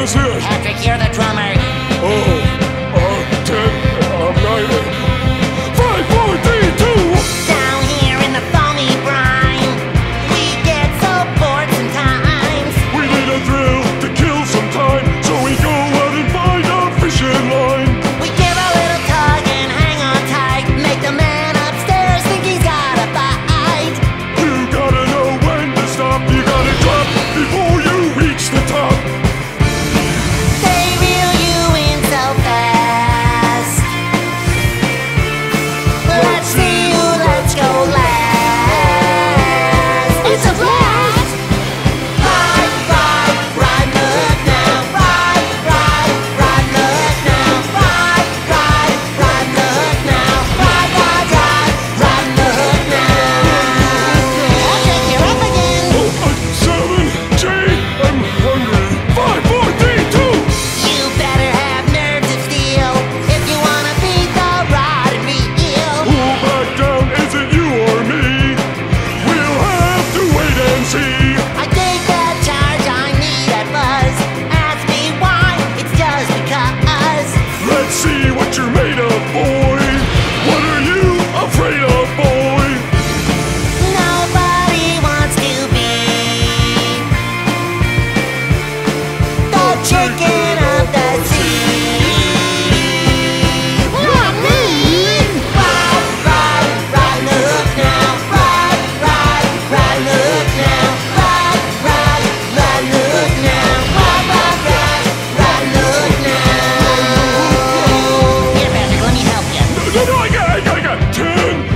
this is? Patrick, you're the drummer. Oh, 10, 9, 5, 4, 3, 2. Down here in the foamy brine, we get so bored sometimes. We need a thrill to kill some time, so we go out and find a fishing line. We give a little tug and hang on tight, make the man upstairs think he's got a bite. You gotta know when to stop, you gotta drop before you reach the top. They reel you in so fast. Let's see who lets go last. It's a blast! Ride, ride, ride the hook now. Ride, ride, ride the hook now. Ride, ride, ride the hook now. Ride, ride, ride, ride the hook now. Patrick, you're up again. 7, J, I'm hungry. 5, 4, 3, 2. You better have nerves of steel if you wanna beat the rod and reel. Who'll back down, is it you or me? We'll have to wait and see. I take that charge, I need that buzz. Ask me why, it's just because. Let's see what you're made of, boy. What are you afraid of, boy? Nobody wants to be the chicken of the sea. Not me! Ride, ride, ride the hook now. Ride, ride, ride the hook now. Ride, ride, ride the hook now. Ride, ride, ride, ride the hook now. Here, Patrick, let me help you. No, I got 10,